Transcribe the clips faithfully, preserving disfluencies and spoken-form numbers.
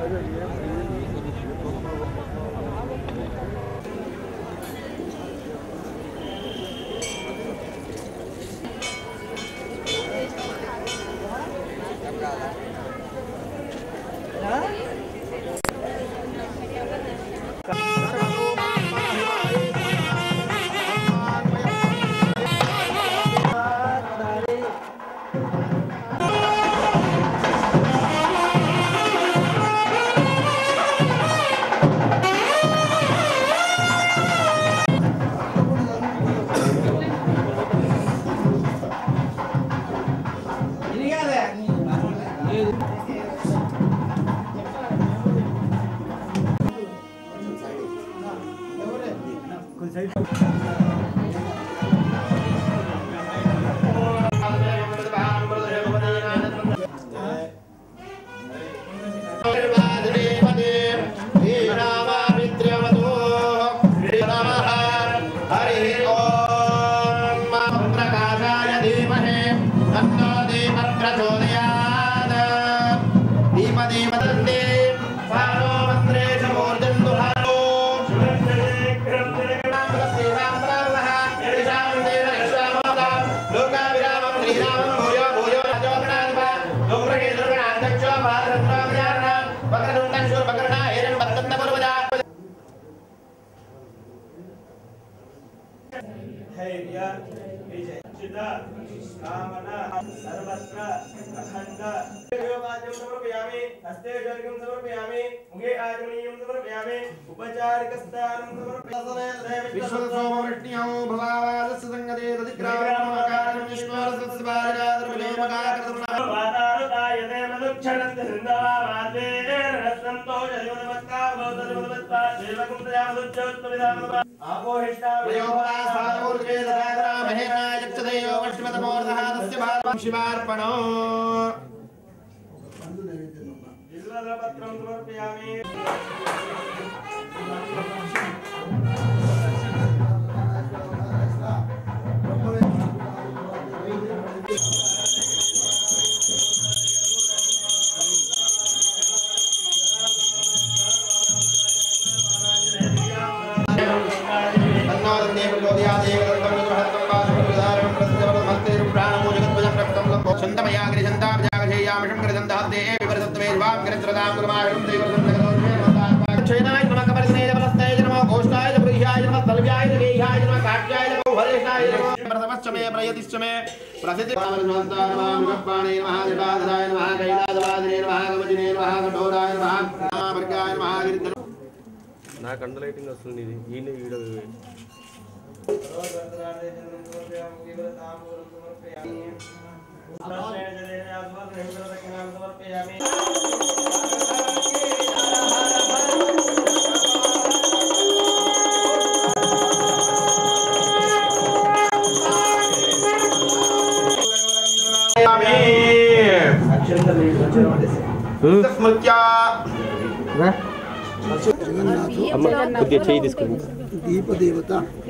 दीपदेवता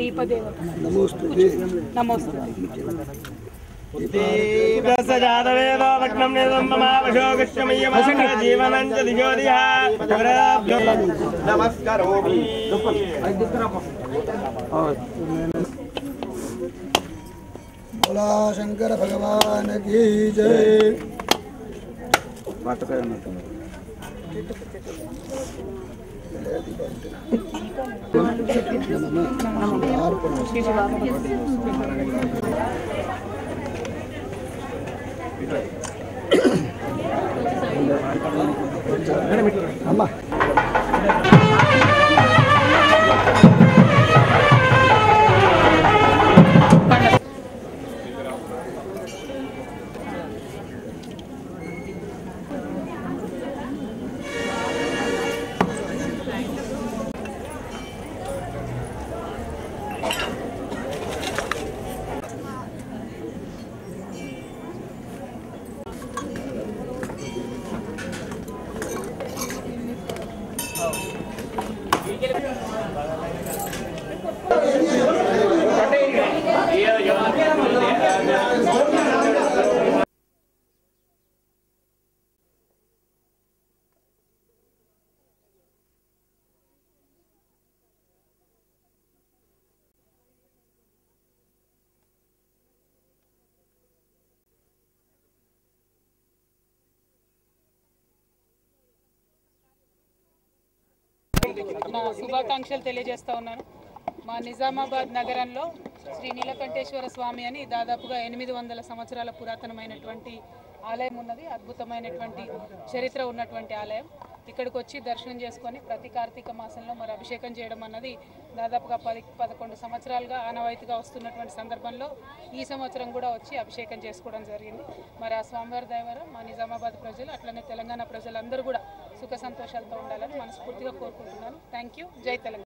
नमोस्तुते नमोस्तुते बोला शंकर भगवान की जय। अम्मा నా శుభాకాంక్షలు తెలియజేస్తా ఉన్నాను. మా నిజామాబాద్ నగరంలో శ్రీ నీలకంఠేశ్వర స్వామి అని దాదాపుగా ఎనిమిది వందల సంవత్సరాల పురాతనమైనటువంటి ఆలయం ఉన్నది. అద్భుతమైనటువంటి చరిత్ర ఉన్నటువంటి ఆలయం. ఇక్కడికి వచ్చి దర్శనం చేసుకొని ప్రతి కార్తీక మాసంలో మరి అభిషేకం చేయడం అన్నది దాదాపుగా పది పదకొండు సంవత్సరాలుగా ఆనవాయితీగా వస్తున్నటువంటి సందర్భంలో ఈ సంవత్సరం కూడా వచ్చి అభిషేకం చేసుకోవడం జరిగింది. మరి ఆ స్వామివారి దయ వల్ల మా నిజామాబాద్ ప్రజలు అట్లనే తెలంగాణ ప్రజలందరూ కూడా సుఖ సంతోషాలతో ఉండాలని మనస్ఫూర్తిగా కోరుకుంటున్నాను. Thank you. జై తెలంగాణ.